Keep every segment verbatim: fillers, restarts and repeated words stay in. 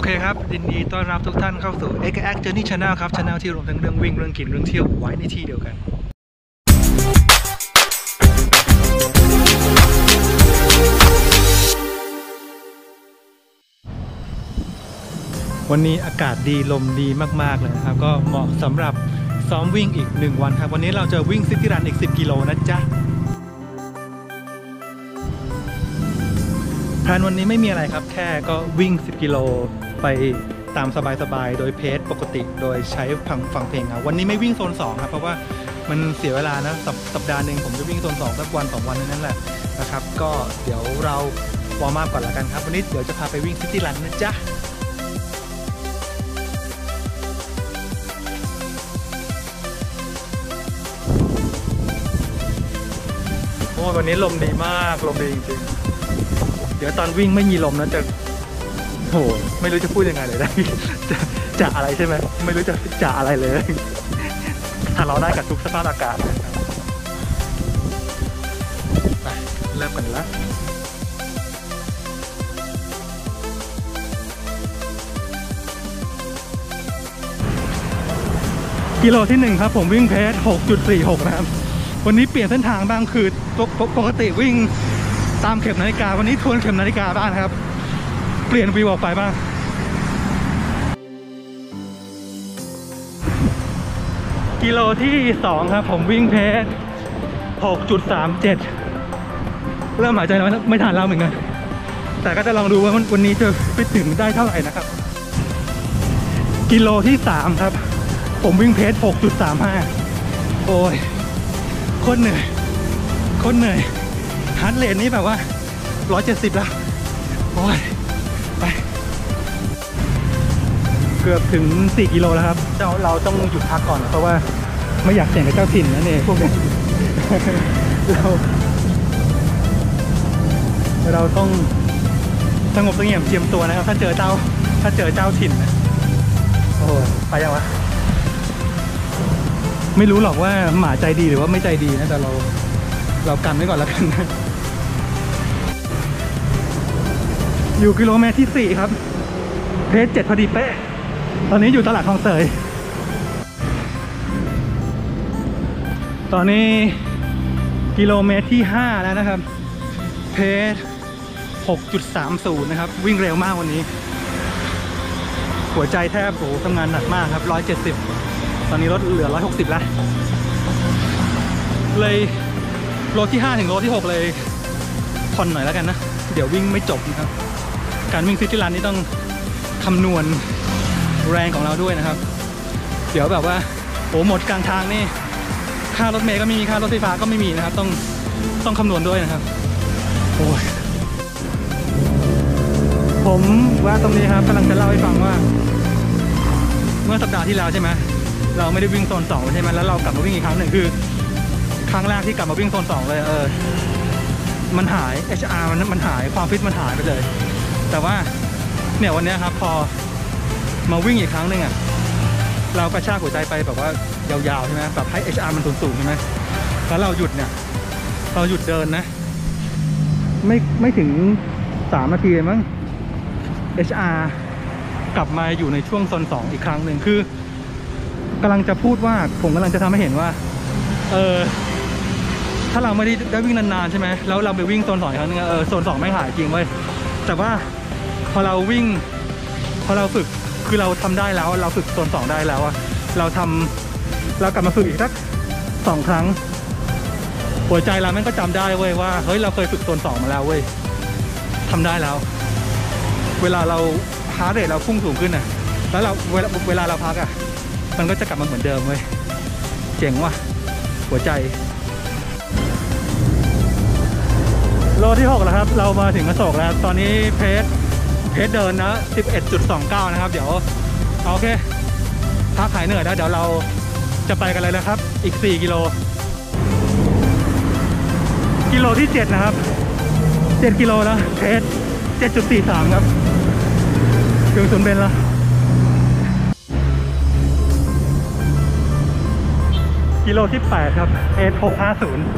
เคครับยินดีต้อนรับทุกท่านเข้าสู่ เอ็กซ์ แอค Journey Channel ครับ Channel ที่รวมทั้งเรื่องวิ่งเรื่องกินเรื่องเที่ยวไว้ในที่เดียวกันวันนี้อากาศดีลมดีมากๆเลยนะครับก็เหมาะสำหรับซ้อมวิ่งอีกหนึ่งวันครับวันนี้เราจะวิ่งซิตี้รันอีกสิบกิโลนะจ๊ะแผนวันนี้ไม่มีอะไรครับแค่ก็วิ่งสิบกิโลไปตามสบายๆโดยเพจปกติโดยใช้ฟังฟังเพลงครับวันนี้ไม่วิ่งโซนสองครับเพราะว่ามันเสียเวลานะสสัปดาห์หนึ่งผมจะวิ่งโซนสองสักวันสองวันนั่นแหละนะครับก็เดี๋ยวเราวอร์มอัพก่อนละกันครับวันนี้เดี๋ยวจะพาไปวิ่งซิตี้รันนะจ๊ะโอ้วันนี้ลมดีมากลมดีจริงๆเดี๋ยวตอนวิ่งไม่มีลมนะจะโหไม่รู้จะพูดยังไงเลยได้จะจะอะไรใช่ไหมไม่รู้จะจะอะไรเลยถ้าเราได้กับทุกสภาพอากาศไปเริ่มกันแล้วกิโลที่หนึ่งครับผมวิ่งเพจ หกจุดสี่หก นะครับวันนี้เปลี่ยนเส้นทางบ้างคือปกติวิ่งตามเข็มนาฬิกาวันนี้ทวนเข็มนาฬิกาบ้างครับเปลี่ยนวิวออกไปบ้างกิโลที่สองครับผมวิ่งเพจ หกจุดสามเจ็ด เริ่มหายใจแล้วไม่ทันแล้วเหมือนกันแต่ก็จะลองดูว่าวันนี้จะไปถึงได้เท่าไหร่นะครับกิโลที่สามครับผมวิ่งเพจ หกจุดสามห้า โอ้ยโคตรเหนื่อยโคตรเหนื่อยฮาร์ทเรทนี้แบบว่าหนึ่งร้อยเจ็ดสิบแล้วโอ้ยไปเกือบถึงสี่กิโลแล้วครับเจ้าเราต้องหยุดพักก่อนเพราะว่าไม่อยากเสี่ยงกับเจ้าถิ่นนั่นเองพวกนี้เราเราต้องสงบเสงี่ยมเจียมตัวนะครับถ้าเจอเจ้าถ้าเจอเจ้าถิ่นนะโอ้ยไปยังวะไม่รู้หรอกว่าหมาใจดีหรือว่าไม่ใจดีนะแต่เราเรากันไว้ก่อนแล้วกันนะอยู่กิโลเมตรที่สี่ครับเพจเจ็ดพอดีเป๊ะตอนนี้อยู่ตลาดคลองเตยตอนนี้กิโลเมตรที่ห้าแล้วนะครับเพจ หกจุดสามศูนย์ นะครับวิ่งเร็วมากวันนี้หัวใจแทบโหทำงานหนักมากครับหนึ่งร้อยเจ็ดสิบตอนนี้ลดเหลือหนึ่งร้อยหกสิบแล้วเลยโลที่ห้าถึงโลที่หกเลยผ่อนหน่อยแล้วกันนะเดี๋ยววิ่งไม่จบนะครับการวิ่งซิตี้รันนี่ต้องคำนวณแรงของเราด้วยนะครับเดี๋ยวแบบว่าโอ้หมดกลางทางนี่ค่ารถเมล์ก็ไม่มีค่ารถไฟฟ้าก็ไม่มีนะครับต้องต้องคำนวณด้วยนะครับโอ้ยผมว่าตรงนี้ครับกำลังจะเล่าให้ฟังว่าเมื่อสัปดาห์ที่แล้วใช่ไหมเราไม่ได้วิ่งโซนสองใช่ไหมแล้วเรากลับมาวิ่งอีกครั้งหนึ่งคือครั้งแรกที่กลับมาวิ่งโซนสองเลยเออมันหาย เอช อาร์ มันมันหายความฟิตมันหายไปเลยแต่ว่าเนี่ยวันนี้ครับพอมาวิ่งอีกครั้งหนึ่งอ่ะเรากระชากหัวใจไปแบบว่ายาวๆใช่ไหมแบบให้ เอช อาร์ มันสูงๆใช่ไหมแล้วเราหยุดเนี่ยเราหยุดเดินนะไม่ไม่ถึงสามนาทีมั้ง เอช อาร์ กลับมาอยู่ในช่วงโซนสองอีกครั้งหนึ่งคือกำลังจะพูดว่าผมกำลังจะทำให้เห็นว่าเออถ้าเราไม่ได้ได้วิ่งนานๆใช่ไหมแล้วเราไปวิ่งโซนสองอีกครั้งนึงเออโซนสองไม่หายจริงเว้ยแต่ว่าพอเราวิ่งพอเราฝึกคือเราทำได้แล้วเราฝึกโซนสองได้แล้วอะเราทำเรากลับมาฝึกอีกสักสองครั้งหัวใจเราแม่งก็จำได้เว้ยว่าเฮ้ยเราเคยฝึกโซนสองมาแล้วเว้ยทำได้แล้วเวลาเราฮาร์ทเรทเราพุ่งสูงขึ้นอะแล้วเราเวลาเวลาเราพักอะมันก็จะกลับมาเหมือนเดิมเว้ยเจ๋งว่ะหัวใจโลที่หกแล้วครับเรามาถึงอโศกแล้วตอนนี้เพจเพจเดินนะ สิบเอ็ดจุดสองเก้า นะครับเดี๋ยวโอเคพักหายเหนื่อยแล้วเดี๋ยวเราจะไปกันเลยนะครับอีกสี่กิโลกิโลที่เจ็ดนะครับเจ็ดกิโลแล้วเพจ เจ็ดจุดสี่สาม ครับถึงศูนย์เบนแล้วกิโลที่แปดครับเพจ หกห้าศูนย์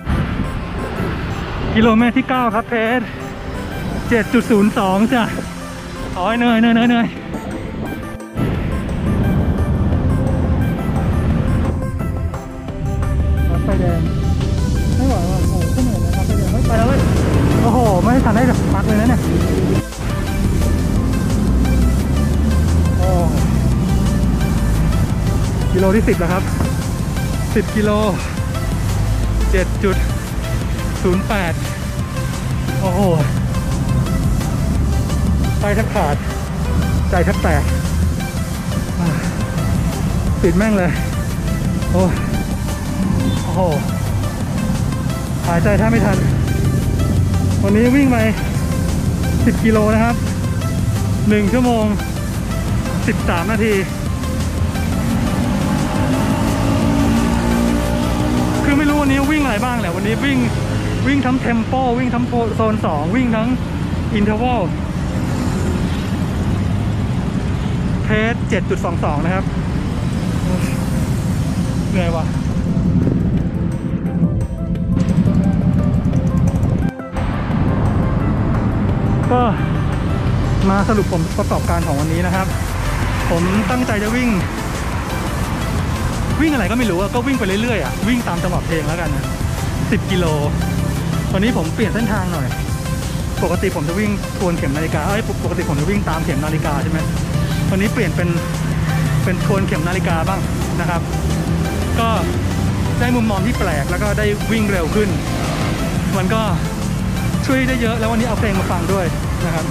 กิโลเมตรที่เก้าครับเพจ เจ็ดจุดศูนย์สอง จ้ะโอ้ยเหนื่อยเหนื่อยเหนื่อยเหนื่อยรถไฟแดงไม่ไหวว่ะโอ้ก็เหนื่อยนะรถไฟแดงไม่ไปแล้วเว้ยโอ้โหไม่ทันได้พักเลยนะเนี่ยโอ้กิโลที่สิบแล้วครับสิบกิโลเจ็ดจุดศูนย์แปดโอ้โหใจแทบขาดใจแทบแตกปิดแม่งเลยโอ้โอ้โหหายใจแทบไม่ทันวันนี้วิ่งไปสิบกิโลนะครับหนึ่งชั่วโมงสิบสามนาทีคือไม่รู้วันนี้วิ่งอะไรบ้างแหละวันนี้วิ่งวิ่งทั้งเทมโปวิ่งทั้งโซนสองวิ่งทั้งอินเทอร์วัลเพจ เจ็ดจุดสองสอง นะครับเหนื่อยว่ะก็มาสรุปผลประกอบการของวันนี้นะครับผมตั้งใจจะวิ่งวิ่งอะไรก็ไม่รู้อะก็วิ่งไปเรื่อยๆอะวิ่งตามจังหวะเพลงแล้วกันนะสิบกิโลวันนี้ผมเปลี่ยนเส้นทางหน่อยปกติผมจะวิ่งทวนเข็มนาฬิกาเอ้ยปกติผมจะวิ่งตามเข็มนาฬิกาใช่ไหมวันนี้เปลี่ยนเป็นเป็นทวนเข็มนาฬิกาบ้างนะครับก็ได้มุมมองที่แปลกแล้วก็ได้วิ่งเร็วขึ้นมันก็ช่วยได้เยอะแล้ววันนี้เอาเพลงมาฟังด้วยนะครับ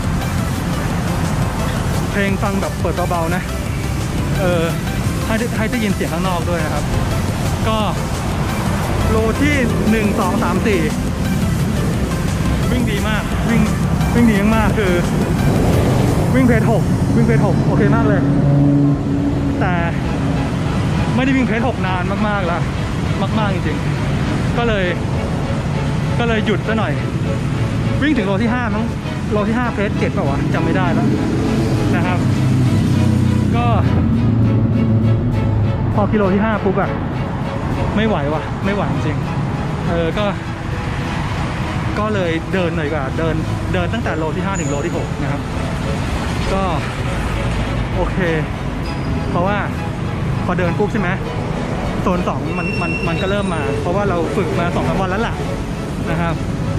เพลงฟังแบบเปิดเบาๆนะเออให้ให้ได้ยินเสียงข้างนอกด้วยนะครับก็โลที่หนึ่งสองสามสี่วิ่งดีมากวิ่งวิ่งดีมากคือวิ่งเพจหกวิ่งเพจหกโอเคมากเลยแต่ไม่ได้วิ่งเพจหกนานมากๆแล้วมากๆจริงๆก็เลยก็เลยหยุดซะหน่อยวิ่งถึงโลที่ห้ามั้งโลที่ห้าเพจเจ็ดป่าววะจำไม่ได้แล้วนะครับก็พอกิโลที่ห้าปุ๊บอะไม่ไหววะไม่ไหวจริงเออก็ก็เลยเดินหน่อยกว่าเดินเดินตั้งแต่โลที่ห้าถึงโลที่หกนะครับก็โอเคเพราะว่าพอเดินปุ๊บใช่ไหมโซนสองมันมันมันก็เริ่มมาเพราะว่าเราฝึกมาสองสามวันแล้วล่ะนะครับ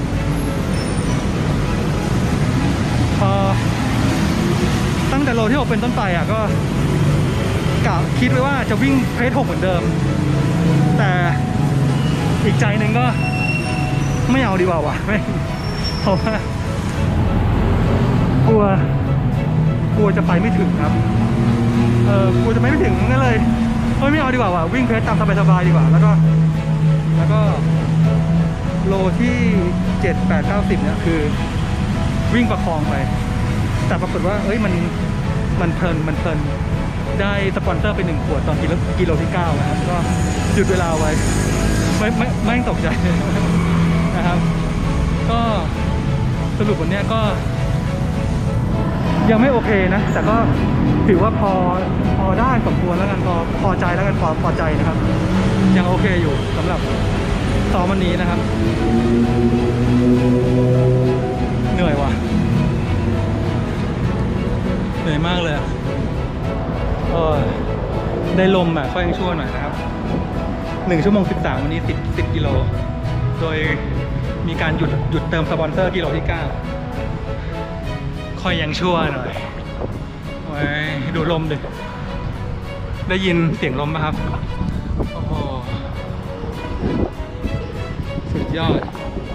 พอตั้งแต่โลที่หกเป็นต้นไปอ่ะก็กะคิดไว้ว่าจะวิ่งเพจหกเหมือนเดิมแต่อีกใจหนึ่งก็ไม่เอาดีกว่าวะไม่เพราะว่ากลัวกลัวจะไปไม่ถึงครับเออกลัวจะไปไม่ถึงก็เลยไม่เอาดีกว่าวะวิ่งเพจตามสบายๆดีกว่าแล้วก็แล้วก็โลที่เจ็ดแปดเก้าสิบเนี่ยคือวิ่งประคองไปแต่ปรากฏว่าเอ้ยมันมันเพลินมันเพลินได้สปอนเซอร์ไปหนึ่งขวดตอนกิโลกิโลที่เก้านะครับก็หยุดเวลาไว้ไม่ไม่ไม่ตกใจนะครับก็สรุปวันนี้ก็ยังไม่โอเคนะแต่ก็ถือว่าพอพอได้สมควรแล้วกันพอพอใจแล้วกันพอพอใจนะครับยังโอเคอยู่สำหรับซ้อมวันนี้นะครับเหนื่อยว่ะเหนื่อยมากเลยเออได้ลมอ่ะค่อยยังชั่วหน่อยนะครับหนึ่งชั่วโมงสิบสามวันนี้สิบสิบกิโลโดยมีการหยุดหยุดเติมสปอนเซอร์กิโลที่เก้าค่อยยังชั่วหน่อยโอ้ยดูลมดิได้ยินเสียงลมไหมครับโอ้โหสุดยอด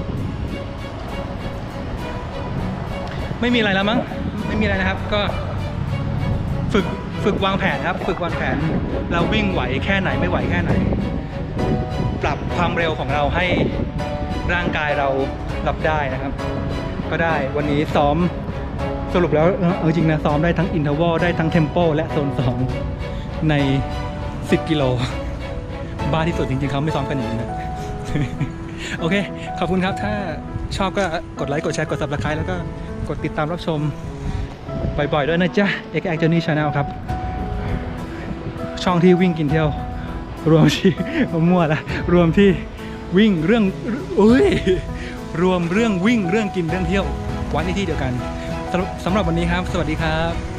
ไม่มีอะไรแล้วมั้งไม่มีอะไรนะครับก็ฝึกฝึกวางแผนครับฝึกวางแผนเราวิ่งไหวแค่ไหนไม่ไหวแค่ไหนปรับความเร็วของเราให้ร่างกายเรารับได้นะครับก็ได้วันนี้ซ้อมสรุปแล้วเออจริงนะซ้อมได้ทั้งอินเทอร์วัลได้ทั้งเทมโปและโซนสองในสิบกิโลบ้าที่สุดจริงๆเขาไม่ซ้อมกันอย่างนี้นะโอเคขอบคุณครับถ้าชอบก็กดไลค์กดแชร์กด ซับสไครบ์ แล้วก็กดติดตามรับชมบ่อยๆด้วยนะจ๊ะ เอ็กซ์ แอค Journey Channel ครับช่องที่วิ่งกินเที่ยวรวมที่มั่วละรวมที่วิ่งเรื่องอุ้ยรวมเรื่องวิ่งเรื่องกินเรื่องเที่ยวไว้ในที่เดียวกันสสำหรับวันนี้ครับสวัสดีครับ